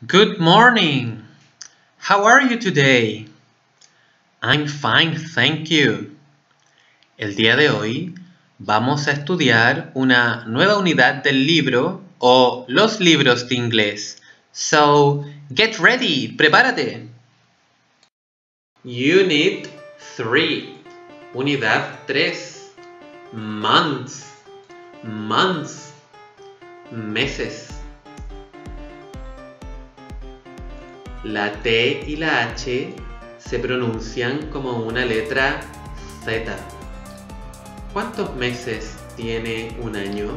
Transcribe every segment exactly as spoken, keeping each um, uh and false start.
Good morning. How are you today? I'm fine, thank you. El día de hoy vamos a estudiar una nueva unidad del libro o los libros de inglés. So, get ready, prepárate. Unit three, unidad tres, months, months, meses. La T y la H se pronuncian como una letra Z. ¿Cuántos meses tiene un año?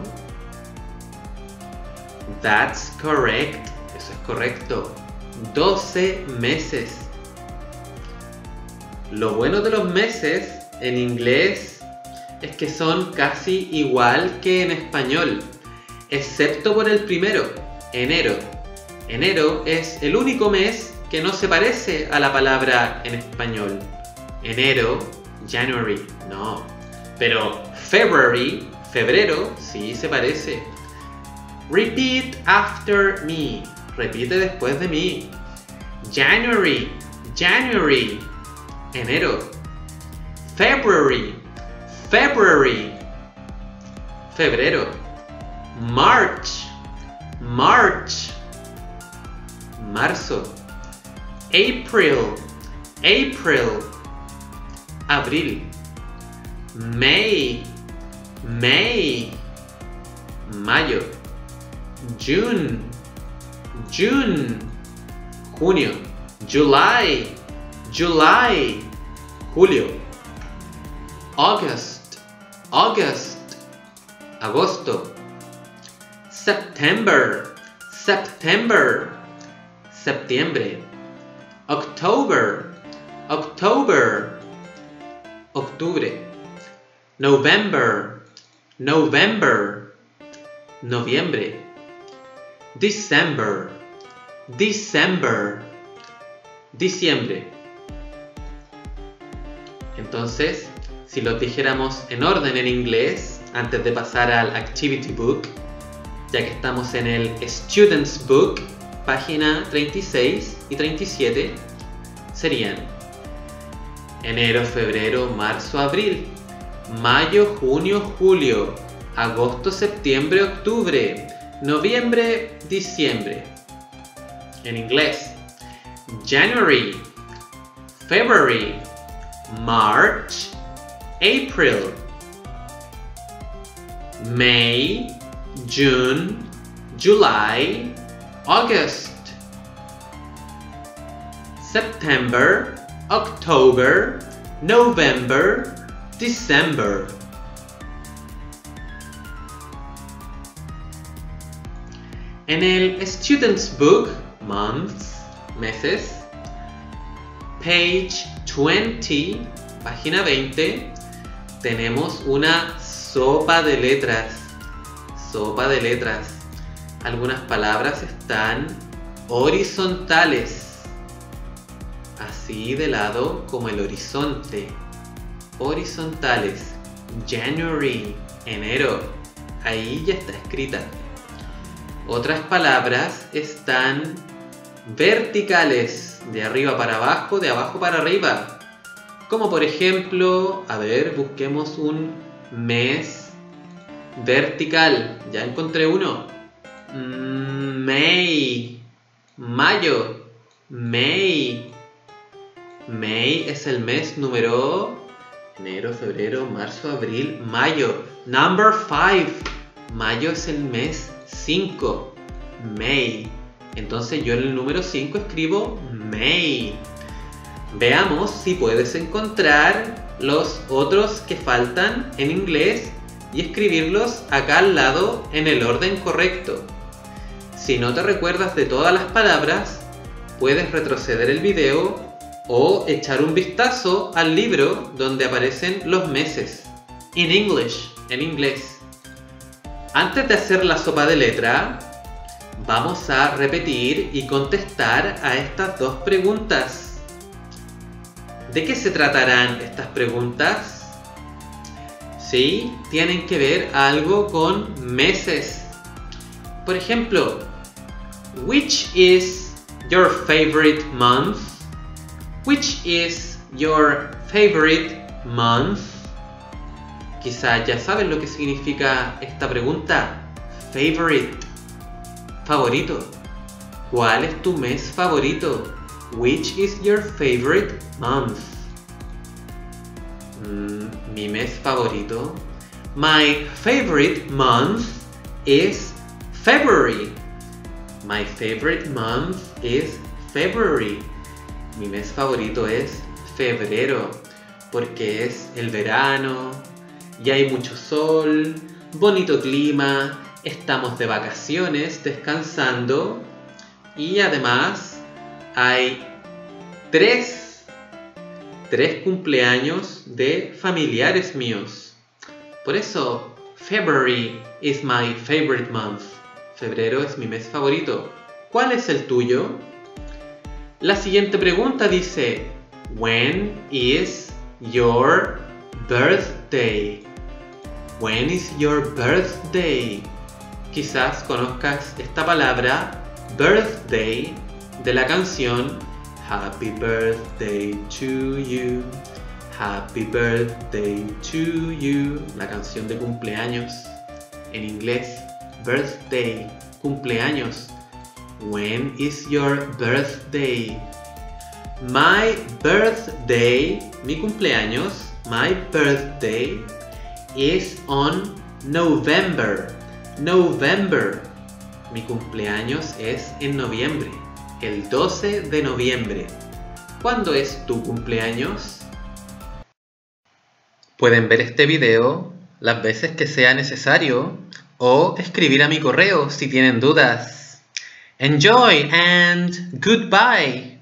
That's correct. Eso es correcto. doce meses. Lo bueno de los meses en inglés es que son casi igual que en español, excepto por el primero, enero. Enero es el único mes que no se parece a la palabra en español. Enero, January, no. Pero February, febrero, sí se parece. Repeat after me. Repite después de mí. January, January, enero. February, February, febrero. March, March, marzo. April, April, abril. May, May, mayo. June, June, junio. July, July, julio. August, August, agosto. September, September, septiembre. October, October, octubre. November, November, noviembre. December, December, diciembre. Entonces, si los dijéramos en orden en inglés, antes de pasar al Activity Book, ya que estamos en el Student's Book, página treinta y seis y treinta y siete, serían enero, febrero, marzo, abril, mayo, junio, julio, agosto, septiembre, octubre, noviembre, diciembre. En inglés, January, February, March, April, May, June, July, August, September, October, November, December. En el Student's Book, months, meses, page veinte, página veinte, tenemos una sopa de letras. Sopa de letras. Algunas palabras están horizontales, así de lado como el horizonte. Horizontales. January, enero, ahí ya está escrita. Otras palabras están verticales, de arriba para abajo, de abajo para arriba. Como por ejemplo, a ver, busquemos un mes vertical. Ya encontré uno. May, mayo, May. May es el mes número enero, febrero, marzo, abril, mayo. Number five. Mayo es el mes cinco. May. Entonces yo en el número cinco escribo May. Veamos si puedes encontrar los otros que faltan en inglés y escribirlos acá al lado en el orden correcto. Si no te recuerdas de todas las palabras, puedes retroceder el video o echar un vistazo al libro donde aparecen los meses. In English, en inglés. Antes de hacer la sopa de letra, vamos a repetir y contestar a estas dos preguntas. ¿De qué se tratarán estas preguntas? Sí, tienen que ver algo con meses. Por ejemplo, which is your favorite month? Which is your favorite month? Quizás ya sabes lo que significa esta pregunta. Favorite. Favorito. ¿Cuál es tu mes favorito? Which is your favorite month? Mm, mi mes favorito. My favorite month is February. My favorite month is February. Mi mes favorito es febrero, porque es el verano, y hay mucho sol, bonito clima, estamos de vacaciones, descansando, y además hay tres, tres cumpleaños de familiares míos. Por eso, February is my favorite month. Febrero es mi mes favorito. ¿Cuál es el tuyo? La siguiente pregunta dice, when is your birthday? When is your birthday? Quizás conozcas esta palabra, birthday, de la canción Happy Birthday to You. Happy Birthday to You. La canción de cumpleaños. En inglés, birthday, cumpleaños. When is your birthday? My birthday, mi cumpleaños, my birthday is on November. November. Mi cumpleaños es en noviembre, el doce de noviembre. ¿Cuándo es tu cumpleaños? Pueden ver este video las veces que sea necesario o escribir a mi correo si tienen dudas. Enjoy and goodbye.